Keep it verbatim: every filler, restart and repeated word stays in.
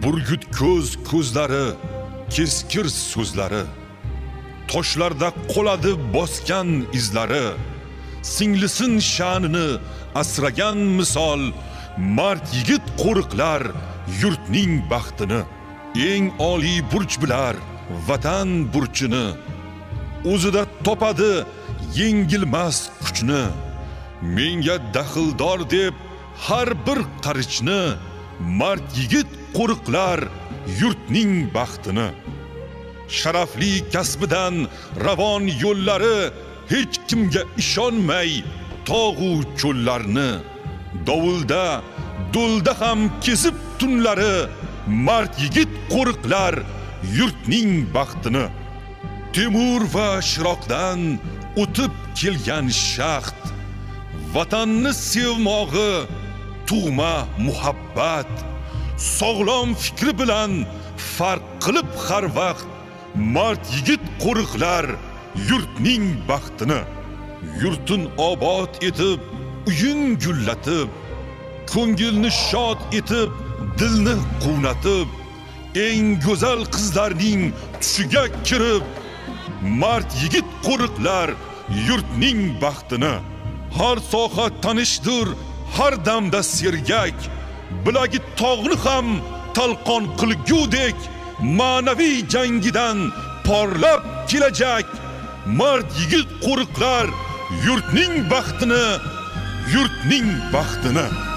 burgut ko'z ko'zlari, keskir so'zlari, toshlarda qoladi bosgan izlari, singlisin sha'nini asragan misol, mard yigit qo'riqlar yurtning baxtini, eng oliy burch bilar vatan burchini, o'zida topadi yengilmas kuchni, menga daxldor deb har bir qarichni, mard yigit qo'riqlar yurtning baxtini. Sharafli kasbidan ravon yo'llari, hech kimga ishonmay tog'u cho'llarni, dovulda do'lda ham kesib tunlari, mard yigit qo'riqlar yurtning baxtini. Temur va Shiroqdan o'tib kelgan shaxt, vatanni sevmog'i tug'ma muhabbat, sog'lom fikri bilan farq qilib har vaqt, mard yigit qo'riqlar yurtning baxtini. Yurtin obod etib, uying gullatib, ko'ngilni shod etib, dilni quvnatib, eng go'zal qizlarning tushiga kirib, mard yigit qo'riqlar yurtning baxtini. Har soha tanishdir, har damda sergak, bilagi tog'ni ham talqon qilgudek, ma'naviy jangidan porlab kelajak, mard yigit qo'riqlar yurtning baxtini, yurtning baxtini.